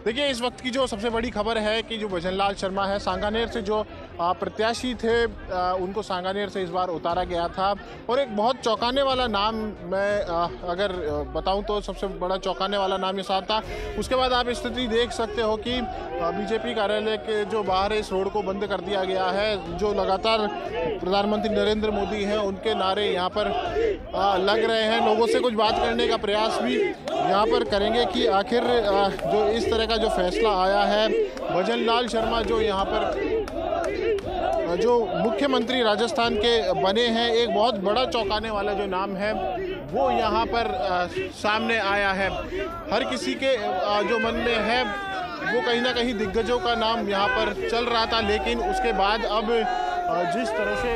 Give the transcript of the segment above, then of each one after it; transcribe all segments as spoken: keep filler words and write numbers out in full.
देखिए, इस वक्त की जो सबसे बड़ी खबर है कि जो भजनलाल शर्मा है, सांगानेर से जो प्रत्याशी थे, उनको सांगानेर से इस बार उतारा गया था। और एक बहुत चौंकाने वाला नाम मैं अगर बताऊं तो सबसे बड़ा चौंकाने वाला नाम ये साथ था। उसके बाद आप स्थिति देख सकते हो कि बीजेपी कार्यालय के जो बाहर इस रोड को बंद कर दिया गया है। जो लगातार प्रधानमंत्री नरेंद्र मोदी हैं, उनके नारे यहाँ पर लग रहे हैं। लोगों से कुछ बात करने का प्रयास भी यहाँ पर करेंगे कि आखिर जो इस तरह का जो फैसला आया है, भजनलाल शर्मा जो यहाँ पर जो मुख्यमंत्री राजस्थान के बने हैं, एक बहुत बड़ा चौंकाने वाला जो नाम है वो यहाँ पर सामने आया है। हर किसी के जो मन में है वो कहीं ना कहीं दिग्गजों का नाम यहाँ पर चल रहा था, लेकिन उसके बाद अब जिस तरह से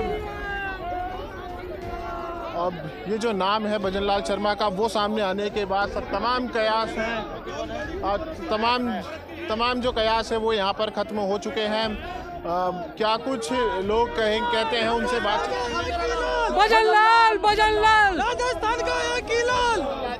अब ये जो नाम है भजनलाल शर्मा का वो सामने आने के बाद सब तमाम कयास हैं, तमाम तमाम जो कयास है वो यहाँ पर ख़त्म हो चुके हैं। आ, क्या कुछ लोग कहें कहते हैं, उनसे बात। भजनलाल भजनलाल राजस्थान का एक ही लाल,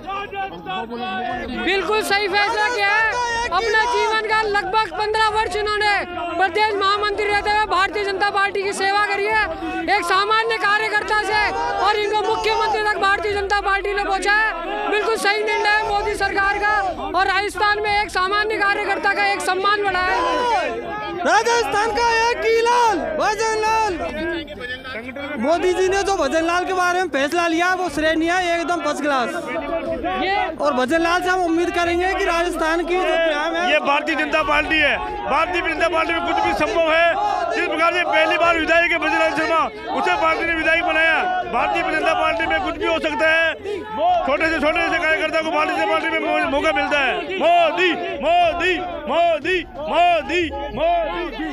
बिल्कुल सही फैसला किया है। अपना जीवन का लगभग पंद्रह वर्ष इन्होंने प्रदेश महामंत्री रहते हुए भारतीय जनता पार्टी की सेवा करी है, एक सामान्य कार्यकर्ता से, और इनको मुख्यमंत्री तक भारतीय जनता पार्टी ने पहुंचा है। बिल्कुल सही निर्णय है मोदी सरकार का, और राजस्थान में एक सामान्य कार्यकर्ता का एक सम्मान बढ़ा है। राजस्थान का एक ही लाल भजनलाल। मोदी जी ने जो भजनलाल के बारे में फैसला लिया वो श्रेणी है एकदम फर्स्ट क्लास। और भजनलाल से हम उम्मीद करेंगे कि राजस्थान की जो प्याम है, ये भारतीय जनता पार्टी है। भारतीय जनता पार्टी में कुछ भी संभव है। जिस प्रकार से पहली बार विधायक है भजनलाल शर्मा, उसे पार्टी ने विधायक बनाया। भारतीय जनता पार्टी में कुछ भी हो सकता है। छोटे से छोटे से कार्यकर्ता को भारतीय जनता पार्टी में मौका मिलता है। मोदी मोदी मोदी मोदी मोदी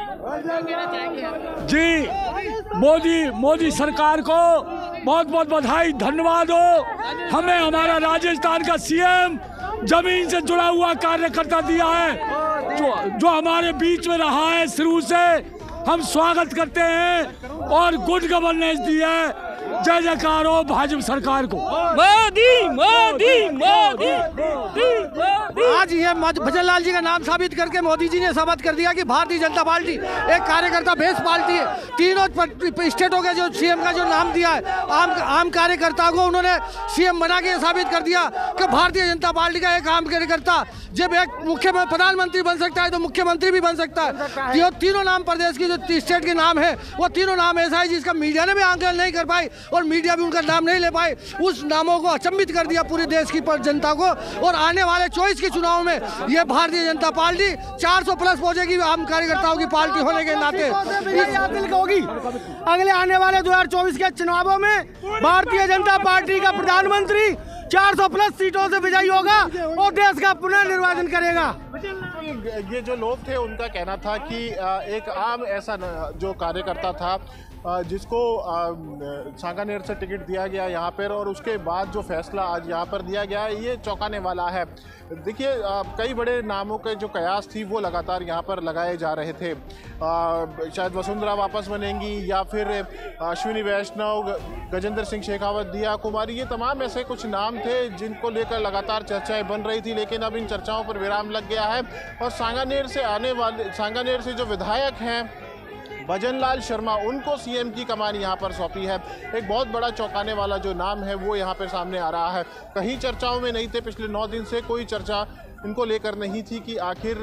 जी, मोदी मोदी सरकार को बहुत बहुत बधाई, धन्यवाद हो। हमें हमारा राजस्थान का सीएम जमीन से जुड़ा हुआ कार्यकर्ता दिया है, जो जो हमारे बीच में रहा है शुरू से। हम स्वागत करते हैं और गुड गवर्नेंस दी है। जय जयकार हो भाजपा सरकार को। मोदी मोदी मोदी मोदी। आज ये भजनलाल जी का नाम साबित करके मोदी जी ने साबित कर दिया कि भारतीय जनता पार्टी एक कार्यकर्ता बेस पार्टी है। तीनों स्टेटों के जो सीएम का जो नाम दिया है, आम आम कार्यकर्ता को उन्होंने सीएम बना के साबित कर दिया कि भारतीय जनता पार्टी का एक आम कार्यकर्ता जब एक मुख्य प्रधानमंत्री बन सकता है तो मुख्यमंत्री भी बन सकता है। ये तीनों नाम प्रदेश की जो स्टेट के नाम है वो तीनों नाम ऐसा है जिसका मीडिया ने भी आंकलन नहीं कर पाई और मीडिया भी उनका नाम नहीं ले पाए। उस नामों को अचंभित कर दिया पूरे देश की जनता को। और आने वाले चौबीस के चुनाव में ये भारतीय जनता पार्टी चार सौ प्लस पहुंचेगी आम कार्यकर्ताओं की पार्टी होने के नाते होगी। अगले आने वाले दो हजार चौबीस के चुनावों में भारतीय जनता पार्टी का प्रधानमंत्री चार सौ प्लस सीटों से विजयी होगा और देश का पुनर्निर्वाचन करेगा। ये जो लोग थे उनका कहना था कि एक आम ऐसा जो कार्यकर्ता था जिसको सांगानेर से टिकट दिया गया यहाँ पर, और उसके बाद जो फैसला आज यहाँ पर दिया गया है ये चौंकाने वाला है। देखिए, कई बड़े नामों के जो कयास थी वो लगातार यहाँ पर लगाए जा रहे थे। शायद वसुंधरा वापस बनेंगी या फिर अश्विनी वैष्णव, गजेंद्र सिंह शेखावत, दिया कुमारी, ये तमाम ऐसे कुछ नाम थे जिनको लेकर लगातार चर्चाएं बन रही थी। लेकिन अब इन चर्चाओं पर विराम लग गया है और सांगानेर से आने वाले सांगानेर से जो विधायक हैं भजनलाल शर्मा, उनको सीएम की कमान यहाँ पर सौंपी है। एक बहुत बड़ा चौंकाने वाला जो नाम है वो यहाँ पर सामने आ रहा है। कहीं चर्चाओं में नहीं थे, पिछले नौ दिन से कोई चर्चा इनको लेकर नहीं थी कि आखिर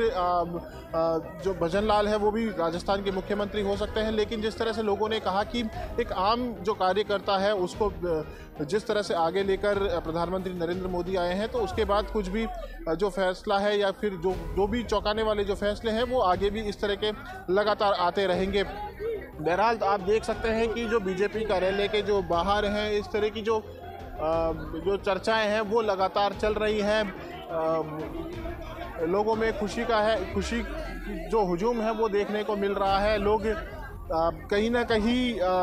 जो भजनलाल है वो भी राजस्थान के मुख्यमंत्री हो सकते हैं। लेकिन जिस तरह से लोगों ने कहा कि एक आम जो कार्यकर्ता है उसको जिस तरह से आगे लेकर प्रधानमंत्री नरेंद्र मोदी आए हैं, तो उसके बाद कुछ भी जो फैसला है या फिर जो जो भी चौंकाने वाले जो फैसले हैं वो आगे भी इस तरह के लगातार आते रहेंगे। बहरहाल आप देख सकते हैं कि जो बीजेपी कार्यालय के जो बाहर हैं, इस तरह की जो जो चर्चाएं हैं वो लगातार चल रही हैं। लोगों में खुशी का है खुशी जो हुजूम है वो देखने को मिल रहा है। लोग कहीं ना कहीं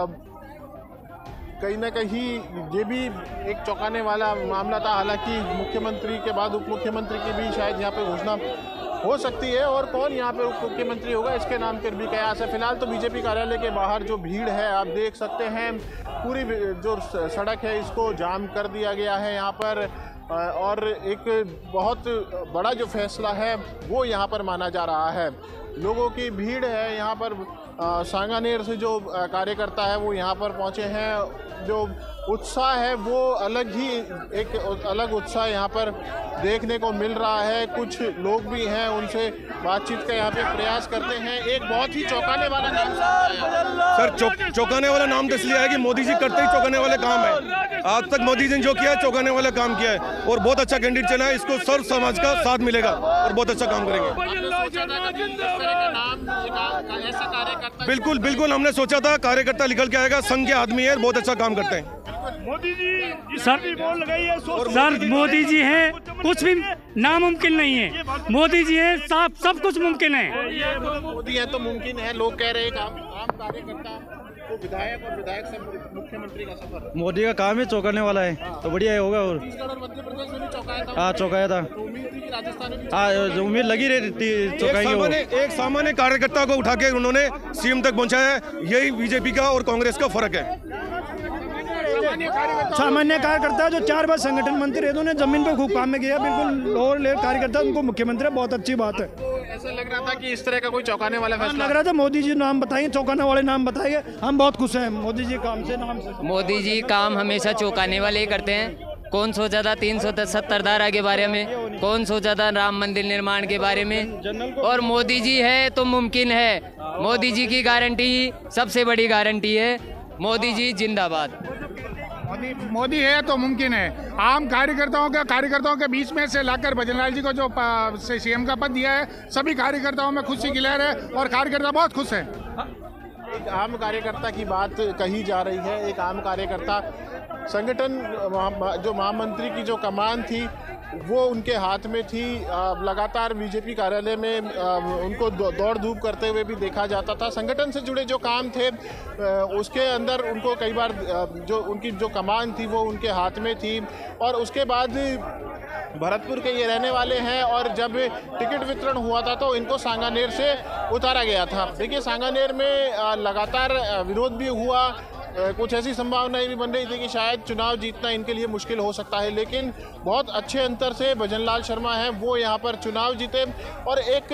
कहीं ना कहीं ये भी एक चौंकाने वाला मामला था। हालांकि मुख्यमंत्री के बाद उप मुख्यमंत्री की भी शायद यहाँ पे घोषणा हो सकती है, और कौन यहाँ पे उप मुख्यमंत्री होगा इसके नाम पर भी कयास है। फिलहाल तो बीजेपी कार्यालय के बाहर जो भीड़ है आप देख सकते हैं, पूरी जो सड़क है इसको जाम कर दिया गया है। यहाँ पर और एक बहुत बड़ा जो फैसला है वो यहाँ पर माना जा रहा है। लोगों की भीड़ है यहाँ पर, सांगानेर से जो कार्यकर्ता है वो यहाँ पर पहुँचे हैं। जो उत्साह है वो अलग ही, एक अलग उत्साह यहाँ पर देखने को मिल रहा है। कुछ लोग भी हैं, उनसे बातचीत का यहाँ पे प्रयास करते हैं। एक बहुत ही चौंकाने वाला नाम सर, चौ, चौंकाने वाला नाम तो इसलिए है कि मोदी जी करते ही चौंकाने वाले काम है। आज तक मोदी जी ने जो किया है चौंकाने वाला काम किया है और बहुत अच्छा कैंडिडेट चला है। इसको सर्व समाज का साथ मिलेगा और बहुत अच्छा काम करेंगे। बिल्कुल बिल्कुल, हमने सोचा था कार्यकर्ता निकल के आएगा, संघ के आदमी है, बहुत अच्छा काम करते हैं। मोदी जी सर भी बोल लगाई है। सर मोदी जी हैं, कुछ भी नामुमकिन नहीं है। मोदी जी हैं, सब सब कुछ मुमकिन है। मोदी है तो मुमकिन है। लोग कह रहे हैं आम, आम कार्यकर्ता तो विधायक और विधायक से मुख्यमंत्री का सफर। मोदी का काम ही चौंकाने वाला है, तो बढ़िया होगा। और छत्तीसगढ़ और मध्य प्रदेश में भी चौंकाया था। हाँ चौंकाया था, उम्मीद थी कि राजस्थान में भी हाँ उम्मीद लगी रहती चौंकाएंगे। एक सामान्य कार्यकर्ता को उठा के उन्होंने सीएम तक पहुंचाया है। यही बीजेपी का और कांग्रेस का फर्क है। सामान्य कार्यकर्ता जो चार बार संगठन मंत्री रहे, उन्होंने जमीन पे खूब काम में किया। बिल्कुल लोअर लेवल कार्यकर्ता उनको मुख्यमंत्री, बहुत अच्छी बात है। ऐसा लग रहा था कि इस तरह का कोई चौंकाने वाला फैसला लग रहा था। मोदी जी नाम बताएंगे, चौंकाने वाले नाम बताएंगे, हम बहुत खुश हैं मोदी जी काम से, नाम से। मोदी जी काम हमेशा चौंकाने वाले ही करते हैं। कौन सोचा था तीन सौ सत्तर धारा के बारे में, कौन सोचा था राम मंदिर निर्माण के बारे में। और मोदी जी है तो मुमकिन है। मोदी जी की गारंटी सबसे बड़ी गारंटी है। मोदी जी जिंदाबाद। मोदी मोदी है तो मुमकिन है। आम कार्यकर्ताओं के कार्यकर्ताओं के बीच में से लाकर भजनलाल जी को जो सीएम का पद दिया है, सभी कार्यकर्ताओं में खुशी की लहर है और कार्यकर्ता बहुत खुश है। एक आम कार्यकर्ता की बात कही जा रही है। एक आम कार्यकर्ता, संगठन जो महामंत्री की जो कमान थी वो उनके हाथ में थी। लगातार बीजेपी कार्यालय में उनको दौड़ धूप करते हुए भी देखा जाता था। संगठन से जुड़े जो काम थे उसके अंदर उनको कई बार जो उनकी जो कमान थी वो उनके हाथ में थी। और उसके बाद भरतपुर के ये रहने वाले हैं और जब टिकट वितरण हुआ था तो इनको सांगानेर से उतारा गया था। देखिए, सांगानेर में लगातार विरोध भी हुआ। कुछ ऐसी संभावनाएं भी बन रही थी कि शायद चुनाव जीतना इनके लिए मुश्किल हो सकता है, लेकिन बहुत अच्छे अंतर से भजनलाल शर्मा हैं वो यहाँ पर चुनाव जीते और एक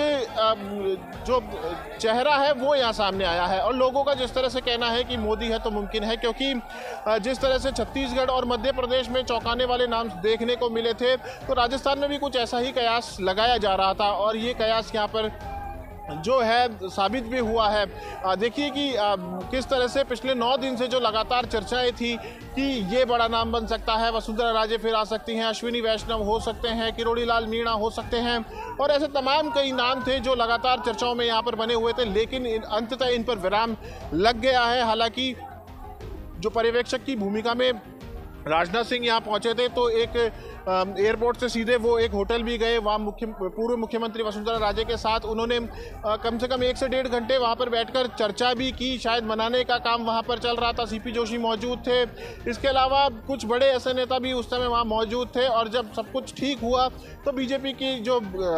जो चेहरा है वो यहाँ सामने आया है। और लोगों का जिस तरह से कहना है कि मोदी है तो मुमकिन है, क्योंकि जिस तरह से छत्तीसगढ़ और मध्य प्रदेश में चौंकाने वाले नाम देखने को मिले थे, तो राजस्थान में भी कुछ ऐसा ही कयास लगाया जा रहा था और ये कयास यहाँ पर जो है साबित भी हुआ है। देखिए कि आ, किस तरह से पिछले नौ दिन से जो लगातार चर्चाएं थी कि ये बड़ा नाम बन सकता है, वसुंधरा राजे फिर आ सकती हैं, अश्विनी वैष्णव हो सकते हैं, किरोड़ी लाल मीणा हो सकते हैं और ऐसे तमाम कई नाम थे जो लगातार चर्चाओं में यहाँ पर बने हुए थे, लेकिन अंततः इन पर विराम लग गया है। हालांकि जो पर्यवेक्षक की भूमिका में राजनाथ सिंह यहाँ पहुंचे थे तो एक एयरपोर्ट से सीधे वो एक होटल भी गए। वहाँ मुख्य पूर्व मुख्यमंत्री वसुंधरा राजे के साथ उन्होंने कम से कम एक से डेढ़ घंटे वहाँ पर बैठकर चर्चा भी की। शायद मनाने का काम वहाँ पर चल रहा था। सीपी जोशी मौजूद थे। इसके अलावा कुछ बड़े ऐसे नेता भी उस समय वहाँ मौजूद थे और जब सब कुछ ठीक हुआ तो बीजेपी की जो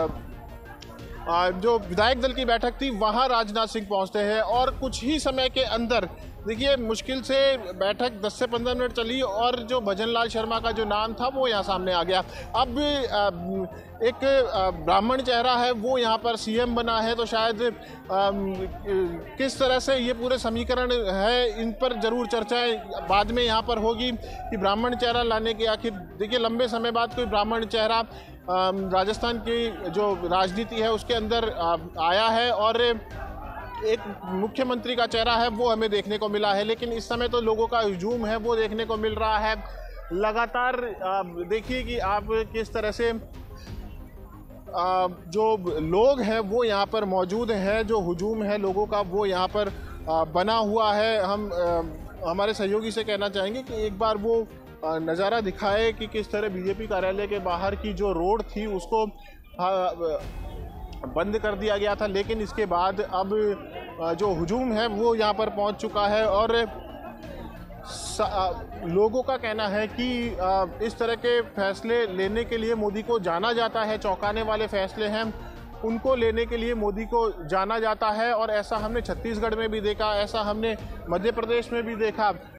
जो विधायक दल की बैठक थी वहाँ राजनाथ सिंह पहुँचते हैं और कुछ ही समय के अंदर देखिए मुश्किल से बैठक दस से पंद्रह मिनट चली और जो भजनलाल शर्मा का जो नाम था वो यहाँ सामने आ गया। अब एक ब्राह्मण चेहरा है वो यहाँ पर सीएम बना है, तो शायद किस तरह से ये पूरे समीकरण है इन पर जरूर चर्चाएं बाद में यहाँ पर होगी कि ब्राह्मण चेहरा लाने के आखिर देखिए लंबे समय बाद कोई ब्राह्मण चेहरा राजस्थान की जो राजनीति है उसके अंदर आया है और एक मुख्यमंत्री का चेहरा है वो हमें देखने को मिला है। लेकिन इस समय तो लोगों का हुजूम है वो देखने को मिल रहा है। लगातार देखिए कि आप किस तरह से जो लोग हैं वो यहाँ पर मौजूद हैं, जो हुजूम है लोगों का वो यहाँ पर बना हुआ है। हम हमारे सहयोगी से कहना चाहेंगे कि एक बार वो नज़ारा दिखाए कि किस तरह बीजेपी कार्यालय के बाहर की जो रोड थी उसको बंद कर दिया गया था, लेकिन इसके बाद अब जो हुजूम है वो यहाँ पर पहुँच चुका है और लोगों का कहना है कि इस तरह के फैसले लेने के लिए मोदी को जाना जाता है। चौंकाने वाले फैसले हैं उनको लेने के लिए मोदी को जाना जाता है और ऐसा हमने छत्तीसगढ़ में भी देखा, ऐसा हमने मध्य प्रदेश में भी देखा।